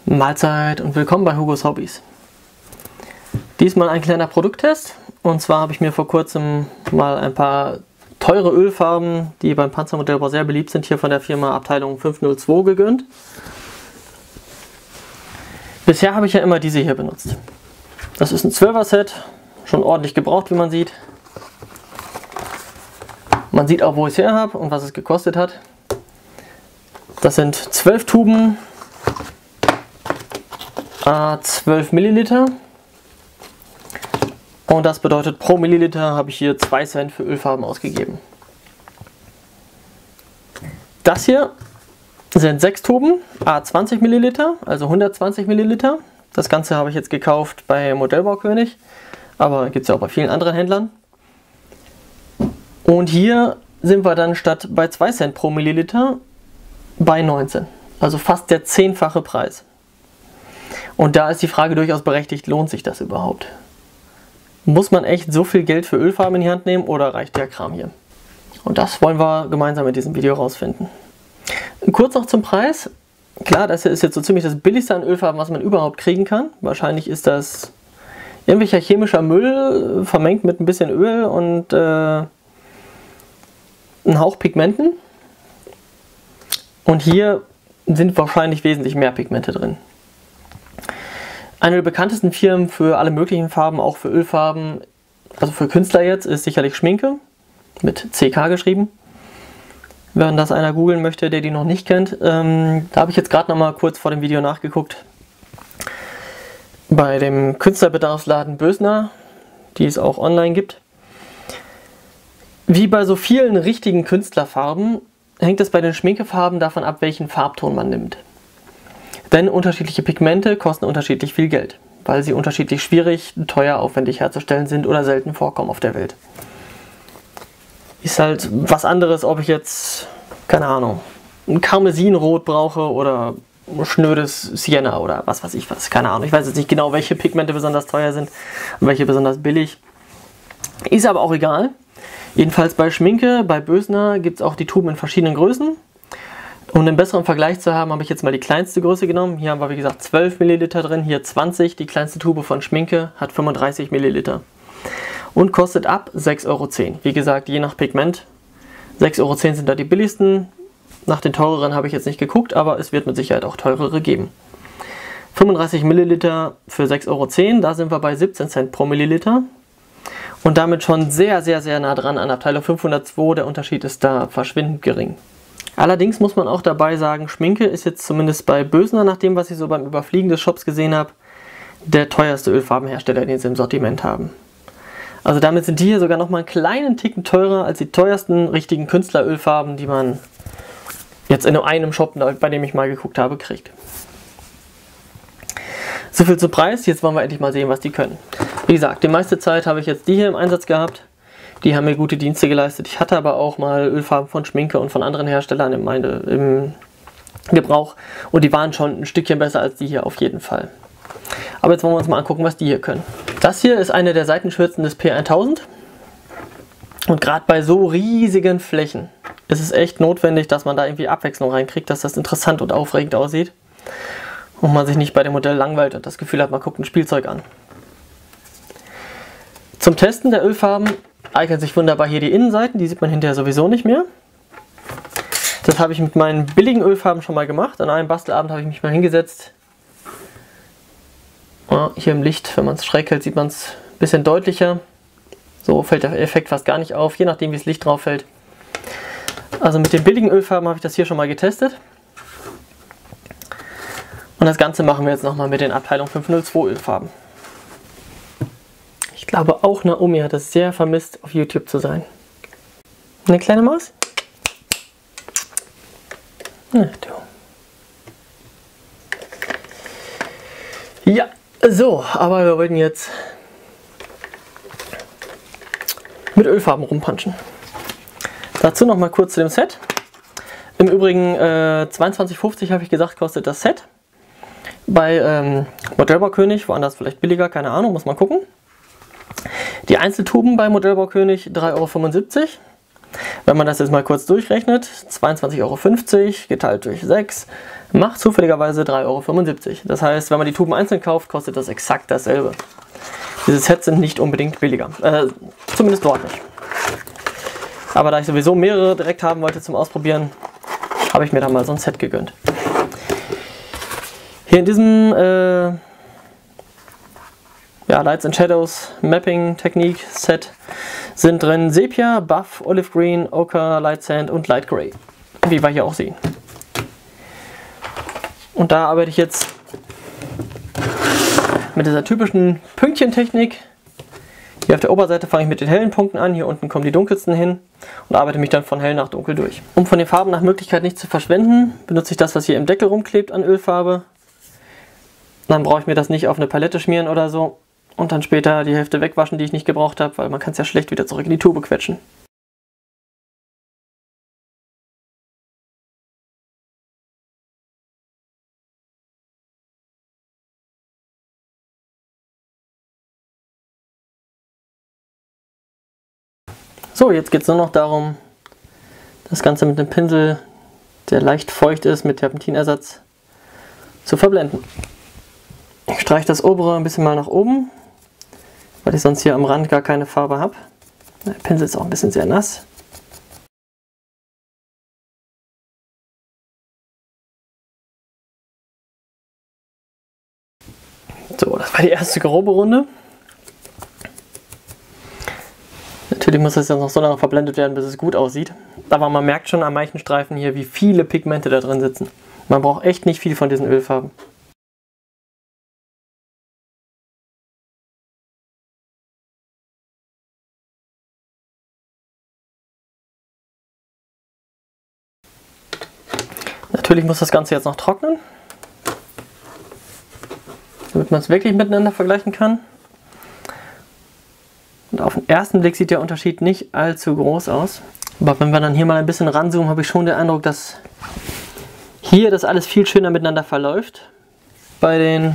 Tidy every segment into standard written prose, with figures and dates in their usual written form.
Mahlzeit und willkommen bei Hugos Hobbys. Diesmal ein kleiner Produkttest, und zwar habe ich mir vor kurzem mal ein paar teure Ölfarben, die beim Panzermodellbau sehr beliebt sind, hier von der Firma Abteilung 502 gegönnt. Bisher habe ich ja immer diese hier benutzt. Das ist ein 12er Set, schon ordentlich gebraucht, wie man sieht. Man sieht auch, wo ich es her habe und was es gekostet hat. Das sind 12 Tuben, 12 Milliliter. Und das bedeutet, pro Milliliter habe ich hier 2 Cent für Ölfarben ausgegeben. Das hier sind 6 Tuben, 20 Milliliter, also 120 Milliliter. Das Ganze habe ich jetzt gekauft bei Modellbaukönig, aber gibt es ja auch bei vielen anderen Händlern. Und hier sind wir dann statt bei 2 Cent pro Milliliter bei 19, also fast der 10-fache Preis. Und da ist die Frage durchaus berechtigt, lohnt sich das überhaupt? Muss man echt so viel Geld für Ölfarben in die Hand nehmen oder reicht der Kram hier? Und das wollen wir gemeinsam mit diesem Video rausfinden. Kurz noch zum Preis. Klar, das hier ist jetzt so ziemlich das billigste an Ölfarben, was man überhaupt kriegen kann. Wahrscheinlich ist das irgendwelcher chemischer Müll, vermengt mit ein bisschen Öl und ein Hauch Pigmenten. Und hier sind wahrscheinlich wesentlich mehr Pigmente drin. Eine der bekanntesten Firmen für alle möglichen Farben, auch für Ölfarben, also für Künstler jetzt, ist sicherlich Schminke, mit CK geschrieben. Wenn das einer googeln möchte, der die noch nicht kennt. Da habe ich jetzt gerade noch mal kurz vor dem Video nachgeguckt. Bei dem Künstlerbedarfsladen Bösner, die es auch online gibt. Wie bei so vielen richtigen Künstlerfarben hängt es bei den Schminkefarben davon ab, welchen Farbton man nimmt. Denn unterschiedliche Pigmente kosten unterschiedlich viel Geld, weil sie unterschiedlich schwierig, teuer, aufwendig herzustellen sind oder selten vorkommen auf der Welt. Ist halt was anderes, ob ich jetzt, keine Ahnung, ein Karmesinrot brauche oder ein schnödes Sienna oder was weiß ich was, keine Ahnung. Ich weiß jetzt nicht genau, welche Pigmente besonders teuer sind und welche besonders billig. Ist aber auch egal. Jedenfalls bei Schminke, bei Bösner gibt es auch die Tuben in verschiedenen Größen. Um einen besseren Vergleich zu haben, habe ich jetzt mal die kleinste Größe genommen. Hier haben wir wie gesagt 12 Milliliter drin, hier 20. Die kleinste Tube von Schminke hat 35 Milliliter. Und kostet ab 6,10 €. Wie gesagt, je nach Pigment. 6,10 € sind da die billigsten. Nach den teureren habe ich jetzt nicht geguckt, aber es wird mit Sicherheit auch teurere geben. 35 Milliliter für 6,10 €, da sind wir bei 17 Cent pro Milliliter. Und damit schon sehr, sehr, sehr nah dran an Abteilung 502. Der Unterschied ist da verschwindend gering. Allerdings muss man auch dabei sagen, Schminke ist jetzt zumindest bei Bösner, nach dem, was ich so beim Überfliegen des Shops gesehen habe, der teuerste Ölfarbenhersteller, den sie im Sortiment haben. Also damit sind die hier sogar noch mal einen kleinen Ticken teurer als die teuersten richtigen Künstlerölfarben, die man jetzt in einem Shop, bei dem ich mal geguckt habe, kriegt. So viel zum Preis, jetzt wollen wir endlich mal sehen, was die können. Wie gesagt, die meiste Zeit habe ich jetzt die hier im Einsatz gehabt. Die haben mir gute Dienste geleistet. Ich hatte aber auch mal Ölfarben von Schminke und von anderen Herstellern im Gebrauch. Und die waren schon ein Stückchen besser als die hier auf jeden Fall. Aber jetzt wollen wir uns mal angucken, was die hier können. Das hier ist eine der Seitenschürzen des P1000. Und gerade bei so riesigen Flächen ist es echt notwendig, dass man da irgendwie Abwechslung reinkriegt, dass das interessant und aufregend aussieht. Und man sich nicht bei dem Modell langweilt und das Gefühl hat, man guckt ein Spielzeug an. Zum Testen der Ölfarben eignen sich wunderbar hier die Innenseiten, die sieht man hinterher sowieso nicht mehr. Das habe ich mit meinen billigen Ölfarben schon mal gemacht. An einem Bastelabend habe ich mich mal hingesetzt. Hier im Licht, wenn man es schräg hält, sieht man es ein bisschen deutlicher. So fällt der Effekt fast gar nicht auf, je nachdem wie das Licht drauf fällt. Also mit den billigen Ölfarben habe ich das hier schon mal getestet. Und das Ganze machen wir jetzt nochmal mit den Abteilung 502 Ölfarben. Ich glaube auch Naomi hat es sehr vermisst, auf YouTube zu sein. Eine kleine Maus? Na du. Ja, so, aber wir wollten jetzt mit Ölfarben rumpunchen. Dazu noch mal kurz zu dem Set. Im Übrigen 22,50 habe ich gesagt, kostet das Set. Bei Modellbaukönig, woanders vielleicht billiger, keine Ahnung, muss man gucken. Die Einzeltuben bei Modellbaukönig 3,75 €. Wenn man das jetzt mal kurz durchrechnet, 22,50 € geteilt durch 6, Macht zufälligerweise 3,75 €. Das heißt, wenn man die Tuben einzeln kauft, kostet das exakt dasselbe. Diese Sets sind nicht unbedingt billiger. Zumindest dort nicht. Aber da ich sowieso mehrere direkt haben wollte zum Ausprobieren, habe ich mir da mal so ein Set gegönnt. Hier in diesem Lights and Shadows Mapping Technique Set sind drin Sepia, Buff, Olive Green, Ochre, Light Sand und Light Gray. Wie wir hier auch sehen. Und da arbeite ich jetzt mit dieser typischen Pünktchentechnik. Hier auf der Oberseite fange ich mit den hellen Punkten an, hier unten kommen die dunkelsten hin und arbeite mich dann von hell nach dunkel durch. Um von den Farben nach Möglichkeit nicht zu verschwenden, benutze ich das, was hier im Deckel rumklebt an Ölfarbe. Dann brauche ich mir das nicht auf eine Palette schmieren oder so und dann später die Hälfte wegwaschen, die ich nicht gebraucht habe, weil man kann es ja schlecht wieder zurück in die Tube quetschen. So, jetzt geht es nur noch darum, das Ganze mit einem Pinsel, der leicht feucht ist, mit Terpentinersatz zu verblenden. Ich streiche das obere ein bisschen mal nach oben, weil ich sonst hier am Rand gar keine Farbe habe. Der Pinsel ist auch ein bisschen sehr nass. So, das war die erste grobe Runde. Natürlich muss das jetzt noch so lange verblendet werden, bis es gut aussieht. Aber man merkt schon an manchen Streifen hier, wie viele Pigmente da drin sitzen. Man braucht echt nicht viel von diesen Ölfarben. Natürlich muss das Ganze jetzt noch trocknen, damit man es wirklich miteinander vergleichen kann. Und auf den ersten Blick sieht der Unterschied nicht allzu groß aus. Aber wenn wir dann hier mal ein bisschen ranzoomen, habe ich schon den Eindruck, dass hier das alles viel schöner miteinander verläuft. Bei den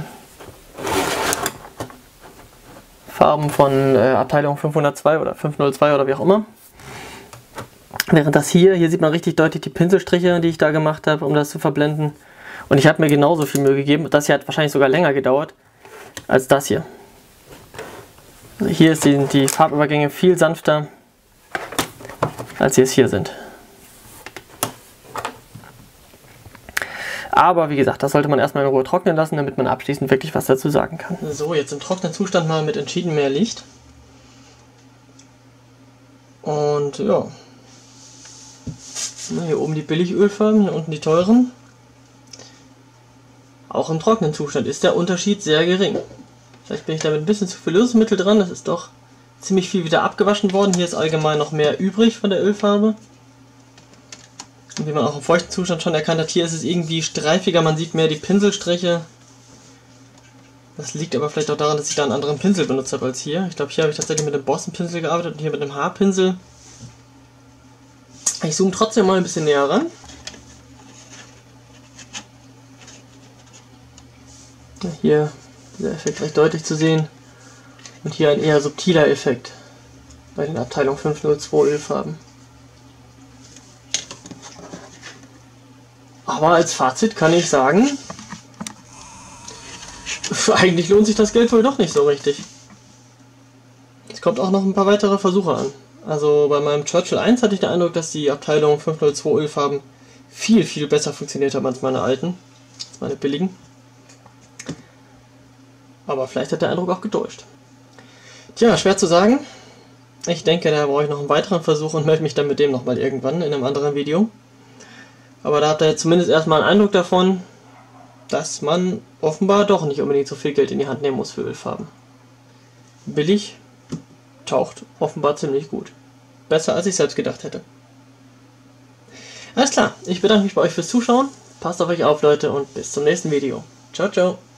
Farben von Abteilung 502 oder 502 oder wie auch immer. Während das hier sieht man richtig deutlich die Pinselstriche, die ich da gemacht habe, um das zu verblenden. Und ich habe mir genauso viel Mühe gegeben. Das hier hat wahrscheinlich sogar länger gedauert als das hier. Also hier sind die Farbübergänge viel sanfter, als sie es hier sind. Aber wie gesagt, das sollte man erstmal in Ruhe trocknen lassen, damit man abschließend wirklich was dazu sagen kann. So, jetzt im trockenen Zustand mal mit entschieden mehr Licht. Und ja, hier oben die Billigölfarben, hier unten die teuren. Auch im trockenen Zustand ist der Unterschied sehr gering. Vielleicht bin ich damit ein bisschen zu viel Lösungsmittel dran, das ist doch ziemlich viel wieder abgewaschen worden. Hier ist allgemein noch mehr übrig von der Ölfarbe. Und wie man auch im feuchten Zustand schon erkannt hat, hier ist es irgendwie streifiger, man sieht mehr die Pinselstriche. Das liegt aber vielleicht auch daran, dass ich da einen anderen Pinsel benutzt habe als hier. Ich glaube, hier habe ich tatsächlich mit dem Boston-Pinsel gearbeitet und hier mit dem Haarpinsel. Ich zoome trotzdem mal ein bisschen näher ran. Hier dieser Effekt recht deutlich zu sehen. Und hier ein eher subtiler Effekt bei den Abteilung 502 Ölfarben. Aber als Fazit kann ich sagen, eigentlich lohnt sich das Geld wohl doch nicht so richtig. Es kommt auch noch ein paar weitere Versuche an. Also bei meinem Churchill 1 hatte ich den Eindruck, dass die Abteilung 502 Ölfarben viel besser funktioniert haben als meine alten, als meine billigen. Aber vielleicht hat der Eindruck auch getäuscht. Tja, schwer zu sagen. Ich denke, da brauche ich noch einen weiteren Versuch und melde mich dann mit dem nochmal irgendwann in einem anderen Video. Aber da habt ihr jetzt zumindest erstmal einen Eindruck davon, dass man offenbar doch nicht unbedingt so viel Geld in die Hand nehmen muss für Ölfarben. Billig taucht offenbar ziemlich gut. Besser als ich selbst gedacht hätte. Alles klar, ich bedanke mich bei euch fürs Zuschauen. Passt auf euch auf, Leute, und bis zum nächsten Video. Ciao, ciao.